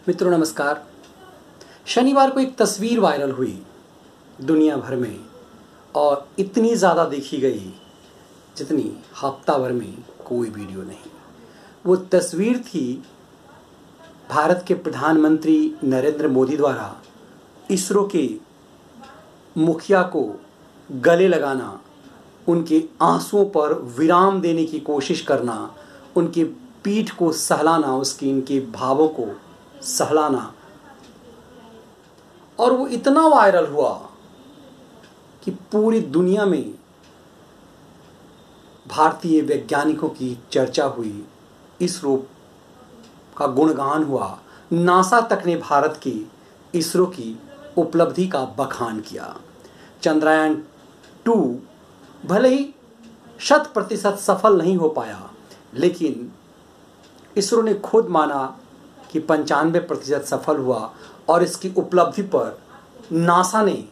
मित्रों नमस्कार। शनिवार को एक तस्वीर वायरल हुई दुनिया भर में और इतनी ज़्यादा देखी गई जितनी हफ्ता भर में कोई वीडियो नहीं। वो तस्वीर थी भारत के प्रधानमंत्री नरेंद्र मोदी द्वारा इसरो के मुखिया को गले लगाना, उनके आंसुओं पर विराम देने की कोशिश करना, उनकी पीठ को सहलाना, इनके भावों को सहलाना। और वो इतना वायरल हुआ कि पूरी दुनिया में भारतीय वैज्ञानिकों की चर्चा हुई, इसरो का गुणगान हुआ। नासा तक ने भारत की इसरो की उपलब्धि का बखान किया। चंद्रयान 2 भले ही 100% सफल नहीं हो पाया, लेकिन इसरो ने खुद माना कि 95% सफल हुआ और इसकी उपलब्धि पर नासा ने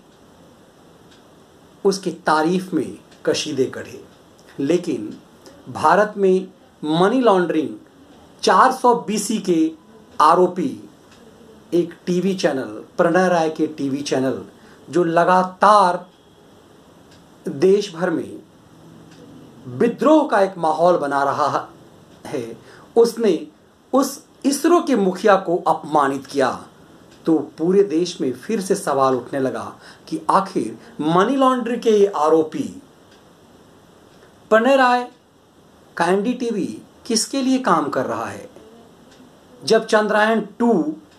उसकी तारीफ में कशीदे कढ़े। लेकिन भारत में मनी लॉन्ड्रिंग 420 के आरोपी एक टीवी चैनल, प्रणय राय के टीवी चैनल, जो लगातार देश भर में विद्रोह का एक माहौल बना रहा है, उसने उस इसरो के मुखिया को अपमानित किया। तो पूरे देश में फिर से सवाल उठने लगा कि आखिर मनी लॉन्ड्रिंग के ये आरोपी प्रणय राय का एनडीटीवी किसके लिए काम कर रहा है। जब चंद्रयान 2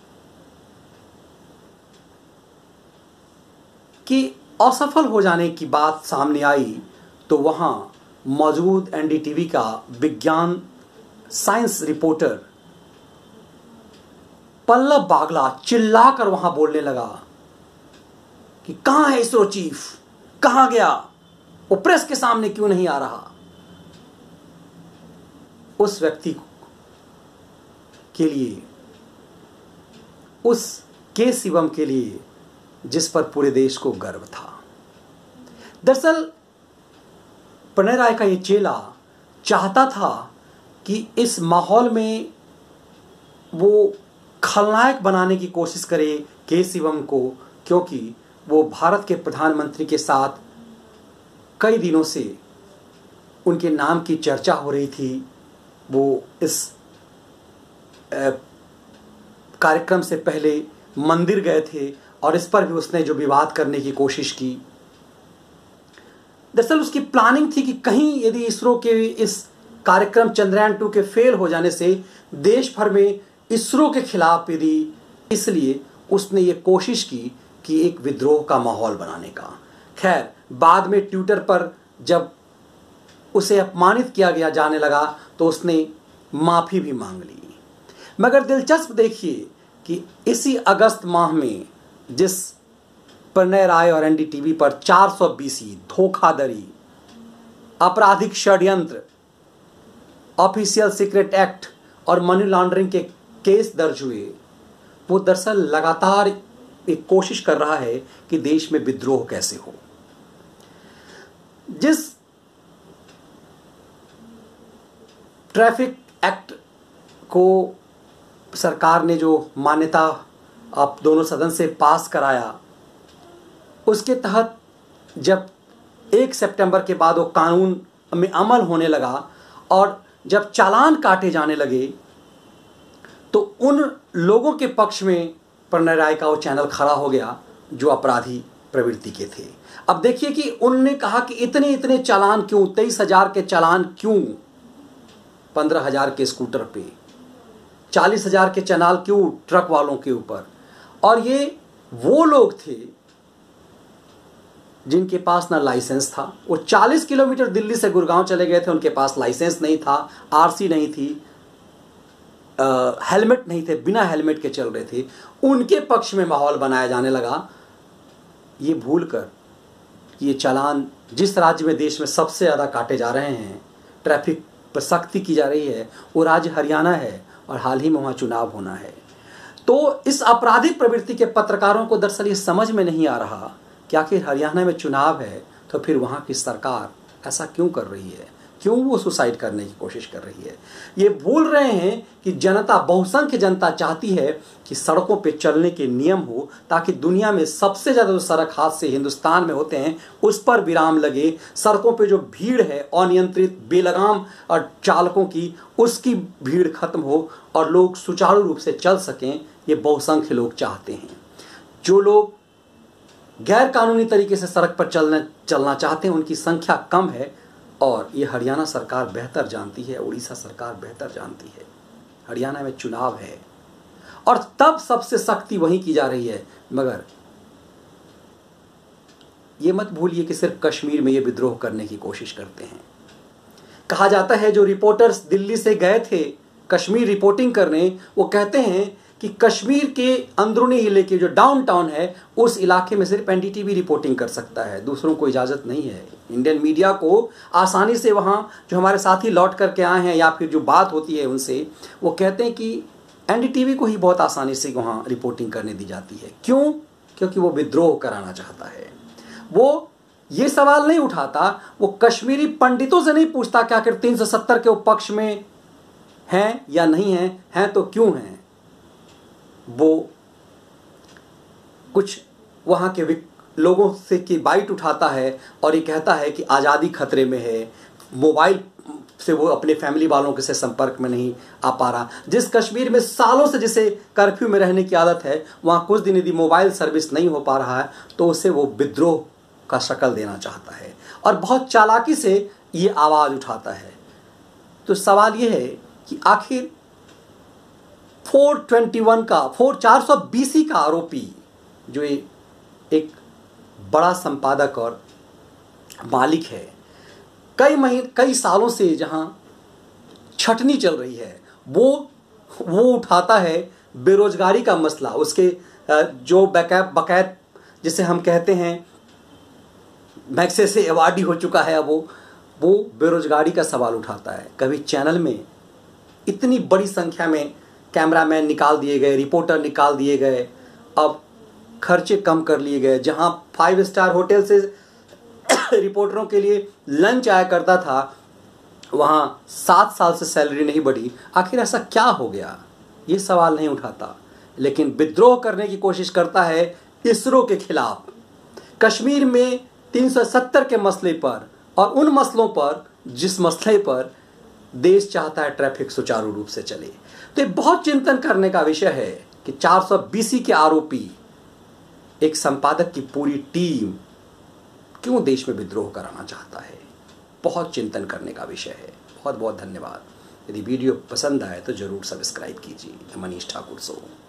की असफल हो जाने की बात सामने आई तो वहां मौजूद एनडीटीवी का विज्ञान साइंस रिपोर्टर पल्लव बागला चिल्लाकर वहां बोलने लगा कि कहां है इसरो चीफ, कहां गया, वो प्रेस के सामने क्यों नहीं आ रहा। उस व्यक्ति के लिए, उस के शिवम के लिए जिस पर पूरे देश को गर्व था। दरअसल प्रणय राय का ये चेला चाहता था कि इस माहौल में वो खलनायक बनाने की कोशिश करे के शिवम को, क्योंकि वो भारत के प्रधानमंत्री के साथ कई दिनों से उनके नाम की चर्चा हो रही थी। वो इस कार्यक्रम से पहले मंदिर गए थे और इस पर भी उसने जो विवाद करने की कोशिश की। दरअसल उसकी प्लानिंग थी कि कहीं यदि इसरो के इस कार्यक्रम चंद्रयान 2 के फेल हो जाने से देश भर में इसरो के खिलाफ यदि, इसलिए उसने ये कोशिश की कि एक विद्रोह का माहौल बनाने का। खैर, बाद में ट्विटर पर जब उसे अपमानित किया गया जाने लगा तो उसने माफी भी मांग ली। मगर दिलचस्प देखिए कि इसी अगस्त माह में जिस प्रणय राय और एनडीटीवी पर 420 धोखाधड़ी, आपराधिक षड्यंत्र, ऑफिशियल सीक्रेट एक्ट और मनी लॉन्ड्रिंग के केस दर्ज हुए, वो दरअसल लगातार एक कोशिश कर रहा है कि देश में विद्रोह कैसे हो। जिस ट्रैफिक एक्ट को सरकार ने जो मान्यता आप दोनों सदन से पास कराया, उसके तहत जब 1 सितंबर के बाद वो कानून में अमल होने लगा और जब चालान काटे जाने लगे तो उन लोगों के पक्ष में प्रणय राय का वो चैनल खड़ा हो गया जो अपराधी प्रवृत्ति के थे। अब देखिए कि उन्होंने कहा कि इतने इतने चालान क्यों, 23,000 के चालान क्यों, 15,000 के स्कूटर पे, 40,000 के चालान क्यों ट्रक वालों के ऊपर। और ये वो लोग थे जिनके पास ना लाइसेंस था। वो 40 किलोमीटर दिल्ली से गुड़गांव चले गए थे, उनके पास लाइसेंस नहीं था, आरसी नहीं थी, हेलमेट नहीं थे, बिना हेलमेट के चल रहे थे। उनके पक्ष में माहौल बनाया जाने लगा, ये भूलकर ये चालान जिस राज्य में देश में सबसे ज़्यादा काटे जा रहे हैं, ट्रैफिक पर सख्ती की जा रही है, वो राज्य हरियाणा है और हाल ही में वहाँ चुनाव होना है। तो इस आपराधिक प्रवृत्ति के पत्रकारों को दरअसल ये समझ में नहीं आ रहा कि आखिर हरियाणा में चुनाव है तो फिर वहाँ की सरकार ऐसा क्यों कर रही है। क्यों वो सुसाइड करने की कोशिश कर रही है? ये भूल रहे हैं कि जनता, बहुसंख्य जनता चाहती है कि सड़कों पे चलने के नियम हो, ताकि दुनिया में सबसे ज़्यादा जो सड़क हादसे हिंदुस्तान में होते हैं उस पर विराम लगे। सड़कों पे जो भीड़ है अनियंत्रित बेलगाम और चालकों की, उसकी भीड़ खत्म हो और लोग सुचारू रूप से चल सकें, ये बहुसंख्य लोग चाहते हैं। जो लोग गैर कानूनी तरीके से सड़क पर चलना चाहते हैं उनकी संख्या कम है, और ये हरियाणा सरकार बेहतर जानती है, उड़ीसा सरकार बेहतर जानती है। हरियाणा में चुनाव है और तब सबसे सख्ती वहीं की जा रही है। मगर ये मत भूलिए कि सिर्फ कश्मीर में ये विद्रोह करने की कोशिश करते हैं। कहा जाता है जो रिपोर्टर्स दिल्ली से गए थे कश्मीर रिपोर्टिंग करने, वो कहते हैं कि कश्मीर के अंदरूनी इलाके के जो डाउनटाउन है उस इलाके में सिर्फ एनडीटीवी रिपोर्टिंग कर सकता है, दूसरों को इजाज़त नहीं है। इंडियन मीडिया को आसानी से वहाँ जो हमारे साथी लौट करके आए हैं या फिर जो बात होती है उनसे, वो कहते हैं कि एनडीटीवी को ही बहुत आसानी से वहाँ रिपोर्टिंग करने दी जाती है। क्यों? क्योंकि वो विद्रोह कराना चाहता है। वो ये सवाल नहीं उठाता, वो कश्मीरी पंडितों से नहीं पूछता कि आखिर 370 के पक्ष में हैं या नहीं हैं तो क्यों हैं। वो कुछ वहाँ के लोगों से की बाइट उठाता है और ये कहता है कि आज़ादी खतरे में है। मोबाइल से वो अपने फैमिली वालों के से संपर्क में नहीं आ पा रहा। जिस कश्मीर में सालों से जिसे कर्फ्यू में रहने की आदत है, वहाँ कुछ दिन यदि मोबाइल सर्विस नहीं हो पा रहा है तो उसे वो विद्रोह का शक्ल देना चाहता है और बहुत चालाकी से ये आवाज़ उठाता है। तो सवाल ये है कि आखिर 420 का आरोपी जो एक बड़ा संपादक और मालिक है, कई सालों से जहां छटनी चल रही है, वो उठाता है बेरोजगारी का मसला। उसके जो बकायद जिसे हम कहते हैं मैग्सेसे अवार्डी हो चुका है, वो बेरोजगारी का सवाल उठाता है। कभी चैनल में इतनी बड़ी संख्या में कैमरामैन निकाल दिए गए, रिपोर्टर निकाल दिए गए, अब खर्चे कम कर लिए गए। जहां 5 स्टार होटल से रिपोर्टरों के लिए लंच आया करता था, वहां 7 साल से सैलरी नहीं बढ़ी। आखिर ऐसा क्या हो गया? ये सवाल नहीं उठाता, लेकिन विद्रोह करने की कोशिश करता है इसरो के खिलाफ, कश्मीर में 370 के मसले पर और उन मसलों पर जिस मसले पर देश चाहता है ट्रैफिक सुचारू रूप से चले। तो ये बहुत चिंतन करने का विषय है कि 420 के आरोपी, एक संपादक की पूरी टीम क्यों देश में विद्रोह कराना चाहता है। बहुत चिंतन करने का विषय है। बहुत बहुत धन्यवाद। यदि वीडियो पसंद आए तो जरूर सब्सक्राइब कीजिए। मनीष ठाकुर सो।